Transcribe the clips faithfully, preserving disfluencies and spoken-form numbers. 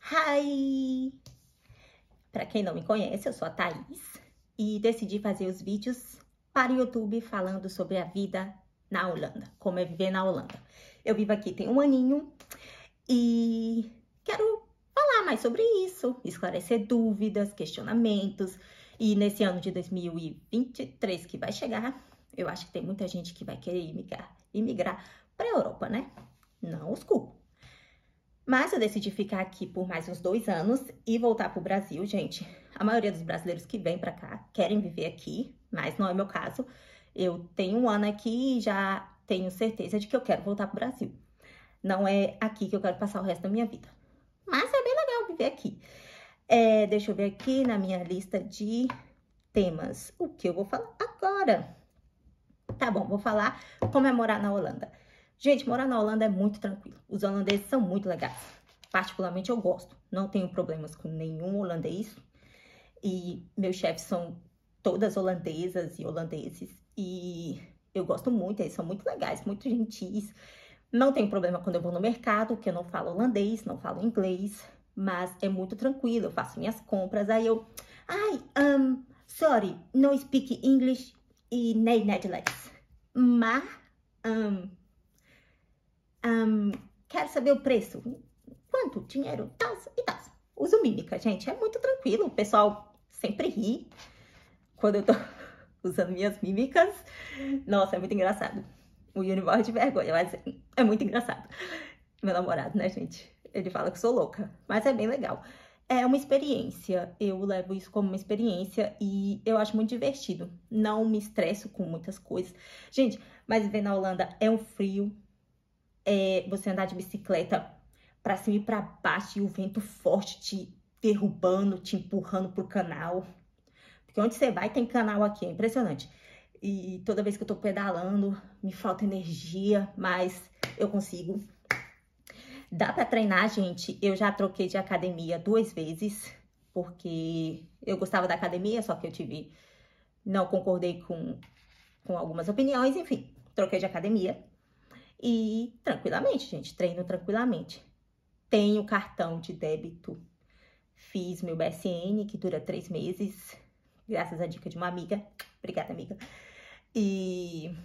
Hi! Para quem não me conhece, eu sou a Thaís e decidi fazer os vídeos para o YouTube falando sobre a vida na Holanda, como é viver na Holanda. Eu vivo aqui tem um aninho e quero falar mais sobre isso, esclarecer dúvidas, questionamentos. E nesse ano de dois mil e vinte e três que vai chegar, eu acho que tem muita gente que vai querer imigrar, imigrar para a Europa, né? Não os culpo. Mas eu decidi ficar aqui por mais uns dois anos e voltar para o Brasil, gente. A maioria dos brasileiros que vêm para cá querem viver aqui, mas não é meu caso. Eu tenho um ano aqui e já tenho certeza de que eu quero voltar para o Brasil. Não é aqui que eu quero passar o resto da minha vida. Mas é bem legal viver aqui. É, deixa eu ver aqui na minha lista de temas o que eu vou falar agora. Tá bom, vou falar como é morar na Holanda. Gente, morar na Holanda é muito tranquilo. Os holandeses são muito legais. Particularmente eu gosto. Não tenho problemas com nenhum holandês. E meus chefes são todas holandesas e holandeses. E eu gosto muito, eles são muito legais, muito gentis. Não tenho problema quando eu vou no mercado, que eu não falo holandês, não falo inglês. Mas é muito tranquilo, eu faço minhas compras. Aí eu... Ai, um, sorry, não speak English e nem Netherlands. Mas... Um, Um, quero saber o preço, quanto dinheiro, tal e tal. Uso mímica, gente, é muito tranquilo. O pessoal sempre ri quando eu tô usando minhas mímicas. Nossa, é muito engraçado. O Yuri morre de vergonha, mas é muito engraçado. Meu namorado, né, gente? Ele fala que sou louca, mas é bem legal. É uma experiência, eu levo isso como uma experiência e eu acho muito divertido. Não me estresso com muitas coisas. Gente, mas viver na Holanda é um frio. É você andar de bicicleta pra cima e pra baixo e o vento forte te derrubando, te empurrando pro canal. Porque onde você vai tem canal aqui, é impressionante. E toda vez que eu tô pedalando, me falta energia, mas eu consigo. Dá pra treinar, gente. Eu já troquei de academia duas vezes, porque eu gostava da academia, só que eu tive... Não concordei com, com algumas opiniões, enfim. Troquei de academia. E tranquilamente, gente, treino tranquilamente. Tenho cartão de débito, fiz meu B S N, que dura três meses, graças à dica de uma amiga. Obrigada, amiga. E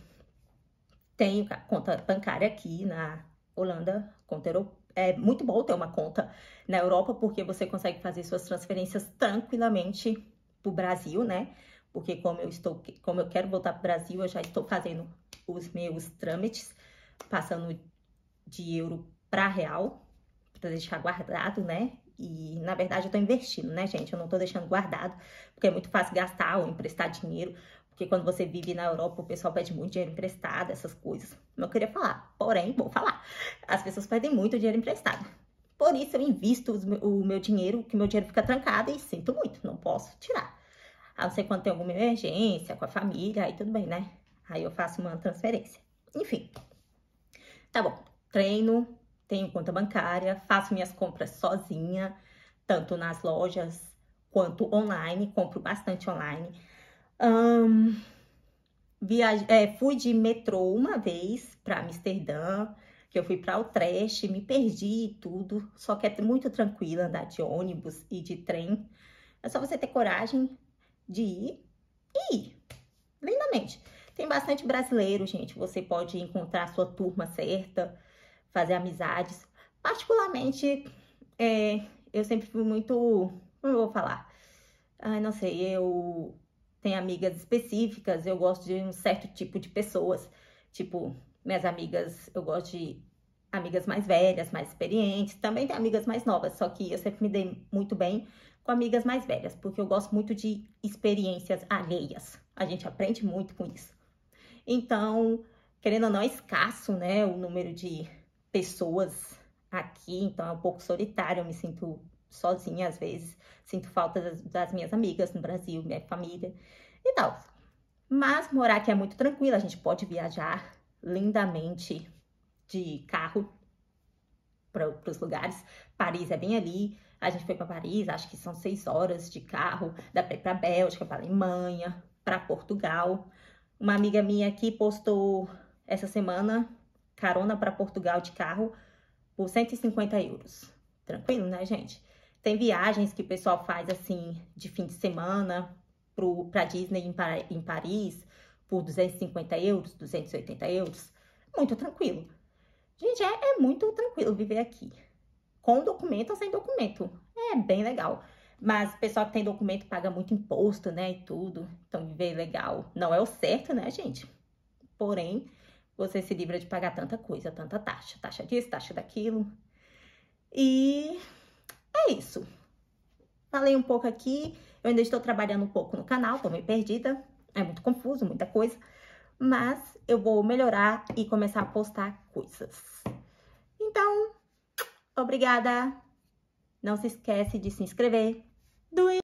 tenho conta bancária aqui na Holanda, conta europeia. É muito bom ter uma conta na Europa, porque você consegue fazer suas transferências tranquilamente pro Brasil, né? Porque como eu estou, como eu quero voltar pro Brasil, eu já estou fazendo os meus trâmites, passando de euro para real, para deixar guardado, né? E, na verdade, eu tô investindo, né, gente? Eu não tô deixando guardado, porque é muito fácil gastar ou emprestar dinheiro, porque quando você vive na Europa, o pessoal pede muito dinheiro emprestado, essas coisas. Não queria falar, porém, vou falar. As pessoas pedem muito dinheiro emprestado. Por isso, eu invisto os, o meu dinheiro, que meu dinheiro fica trancado e sinto muito, não posso tirar. A não ser quando tem alguma emergência com a família, aí tudo bem, né? Aí eu faço uma transferência. Enfim. Tá bom, treino, tenho conta bancária, faço minhas compras sozinha, tanto nas lojas quanto online, compro bastante online. Um, viaje, é, fui de metrô uma vez para Amsterdã, que eu fui para Utrecht, me perdi e tudo, só que é muito tranquilo andar de ônibus e de trem. É só você ter coragem de ir e ir, lindamente. Tem bastante brasileiro, gente. Você pode encontrar a sua turma certa, fazer amizades. Particularmente, é, eu sempre fui muito... Como eu vou falar? Ai, não sei, eu tenho amigas específicas, eu gosto de um certo tipo de pessoas. Tipo, minhas amigas, eu gosto de amigas mais velhas, mais experientes. Também tem amigas mais novas, só que eu sempre me dei muito bem com amigas mais velhas, porque eu gosto muito de experiências alheias. A gente aprende muito com isso. Então, querendo ou não, é escasso, né, o número de pessoas aqui, então é um pouco solitário, eu me sinto sozinha às vezes, sinto falta das, das minhas amigas no Brasil, minha família e tal. Mas morar aqui é muito tranquilo, a gente pode viajar lindamente de carro para os lugares. Paris é bem ali, a gente foi para Paris, acho que são seis horas de carro, dá para ir para Bélgica, para Alemanha, para Portugal. Uma amiga minha aqui postou essa semana carona para Portugal de carro por cento e cinquenta euros. Tranquilo, né, gente? Tem viagens que o pessoal faz, assim, de fim de semana pro, pra Disney em, Par em Paris por duzentos e cinquenta euros, duzentos e oitenta euros. Muito tranquilo. Gente, é, é muito tranquilo viver aqui. Com documento ou sem documento. É bem legal. Mas o pessoal que tem documento paga muito imposto, né, e tudo. Então, viver legal não é o certo, né, gente? Porém, você se livra de pagar tanta coisa, tanta taxa. Taxa disso, taxa daquilo. E é isso. Falei um pouco aqui. Eu ainda estou trabalhando um pouco no canal, tô meio perdida. É muito confuso, muita coisa. Mas eu vou melhorar e começar a postar coisas. Então, obrigada. Não se esquece de se inscrever. Do